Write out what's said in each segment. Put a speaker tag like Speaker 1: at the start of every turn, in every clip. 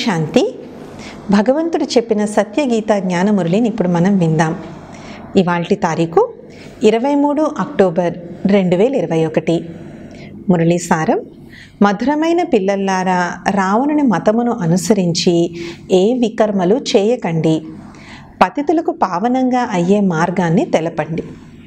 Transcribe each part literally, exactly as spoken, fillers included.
Speaker 1: శాంతి. భగవంతుడు చెప్పిన సత్యగీత జ్ఞానమురళిని ఇప్పుడు మనం విందాం. ఇవాల్టి తారీఖు ఇరవై మూడు అక్టోబర్ రెండు వేల ఇరవై ఒకటి. మురళీ సారం: మధురమైన పిల్లల్లారా, రావణుని మతమును అనుసరించి ఏ వికర్మలు చేయకండి. పతితులకు పావనంగా అయ్యే మార్గాన్ని తెలపండి.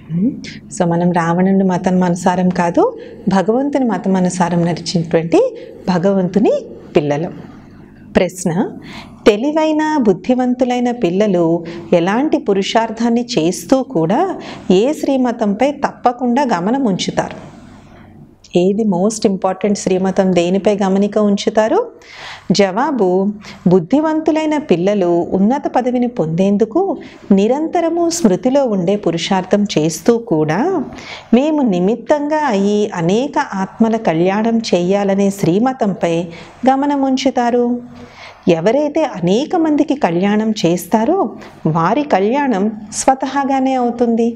Speaker 1: సో మనం రావణుని మతం అనుసారం కాదు, భగవంతుని మతం అనుసారం నడిచినటువంటి భగవంతుని పిల్లలు. ప్రశ్న: తెలివైన బుద్ధివంతులైన పిల్లలు ఎలాంటి పురుషార్థాన్ని చేస్తూ కూడా ఏ శ్రీమతంపై తప్పకుండా గమనం ఉంచుతారు? ఏది మోస్ట్ ఇంపార్టెంట్ శ్రీమతం, దేనిపై గమనిక ఉంచుతారు? జవాబు: బుద్ధివంతులైన పిల్లలు ఉన్నత పదవిని పొందేందుకు నిరంతరము స్మృతిలో ఉండే పురుషార్థం చేస్తూ కూడా మేము నిమిత్తంగా అయ్యి అనేక ఆత్మల కళ్యాణం చేయాలనే శ్రీమతంపై గమనం ఉంచుతారు. ఎవరైతే అనేక మందికి కళ్యాణం చేస్తారో వారి కళ్యాణం స్వతహాగానే అవుతుంది.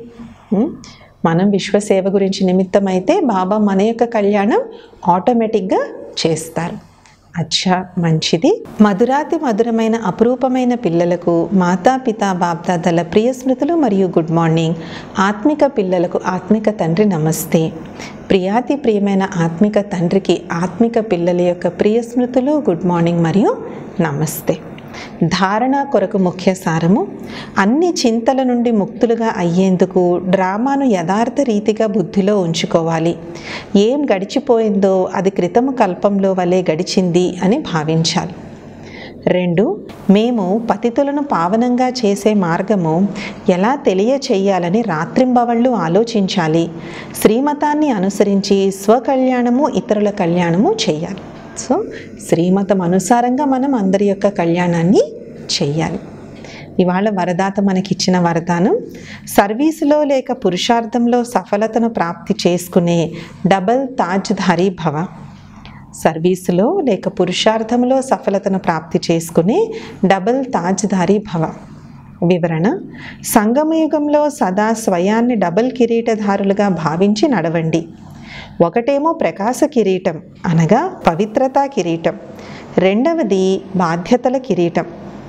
Speaker 1: మనం విశ్వసేవ గురించి నిమిత్తమైతే బాబా మన యొక్క కళ్యాణం ఆటోమేటిక్గా చేస్తారు. అచ్చా, మంచిది. మధురాతి మధురమైన అపురూపమైన పిల్లలకు మాతాపితా బాప్దాదాల ప్రియ స్మృతులు మరియు గుడ్ మార్నింగ్. ఆత్మిక పిల్లలకు ఆత్మిక తండ్రి నమస్తే. ప్రియాతి ప్రియమైన ఆత్మిక తండ్రికి ఆత్మిక పిల్లల యొక్క ప్రియ స్మృతులు, గుడ్ మార్నింగ్ మరియు నమస్తే. ధారణ కొరకు ముఖ్య సారము: అన్ని చింతల నుండి ముక్తులుగా అయ్యేందుకు డ్రామాను యథార్థ రీతిగా బుద్ధిలో ఉంచుకోవాలి. ఏం గడిచిపోయిందో అది క్రితము కల్పంలో వలె గడిచింది అని భావించాలి. రెండు, మేము పతితులను పావనంగా చేసే మార్గము ఎలా తెలియచేయాలని రాత్రింబవళ్ళు ఆలోచించాలి. శ్రీమతాన్ని అనుసరించి స్వకళ్యాణము ఇతరుల కళ్యాణము చేయాలి. సో శ్రీమతం అనుసారంగా మనం అందరి యొక్క కళ్యాణాన్ని చెయ్యాలి. ఇవాళ వరదాత మనకిచ్చిన వరదానం: సర్వీసులో లేక పురుషార్థంలో సఫలతను ప్రాప్తి చేసుకునే డబల్ తాజ్ధారీ భవ. సర్వీసులో లేక పురుషార్థంలో సఫలతను ప్రాప్తి చేసుకునే డబల్ తాజ్ధారీ భవ. వివరణ: సంగమయుగంలో సదా స్వయాన్ని డబల్ కిరీటధారులుగా భావించి నడవండి. ఒకటేమో ప్రకాశ కిరీటం అనగా పవిత్రతా కిరీటం, రెండవది బాధ్యతల కిరీటం.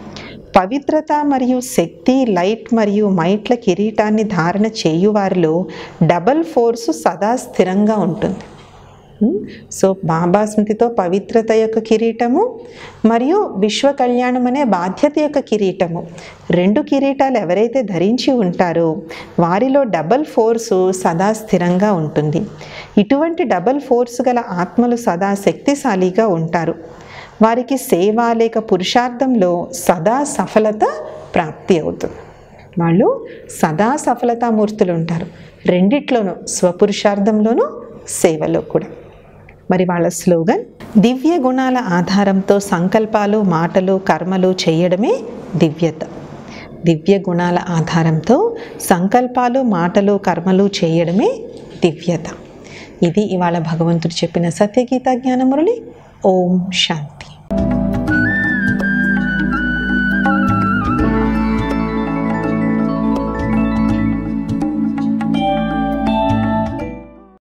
Speaker 1: పవిత్రత మరియు శక్తి, లైట్ మరియు మైట్ల కిరీటాన్ని ధారణ చేయువారిలో డబల్ ఫోర్సు సదా స్థిరంగా ఉంటుంది. సో బాబా స్మృతితో పవిత్రత యొక్క కిరీటము మరియు విశ్వ కళ్యాణం అనే బాధ్యత యొక్క కిరీటము, రెండు కిరీటాలు ఎవరైతే ధరించి ఉంటారో వారిలో డబల్ ఫోర్సు సదా స్థిరంగా ఉంటుంది. ఇటువంటి డబల్ ఫోర్సు గల ఆత్మలు సదా శక్తిశాలిగా ఉంటారు. వారికి సేవ లేక పురుషార్థంలో సదా సఫలత ప్రాప్తి అవుతుంది. వాళ్ళు సదా సఫలతామూర్తులు ఉంటారు, రెండిట్లోనూ, స్వపురుషార్థంలోనూ సేవలో కూడా. మరి వాళ్ళ స్లోగన్: దివ్య గుణాల ఆధారంతో సంకల్పాలు, మాటలు, కర్మలు చేయడమే దివ్యత. దివ్య గుణాల ఆధారంతో సంకల్పాలు, మాటలు, కర్మలు చేయడమే దివ్యత. ఇది ఇవాళ భగవంతుడు చెప్పిన సత్యగీత జ్ఞానమురళి. ఓం శాంతి.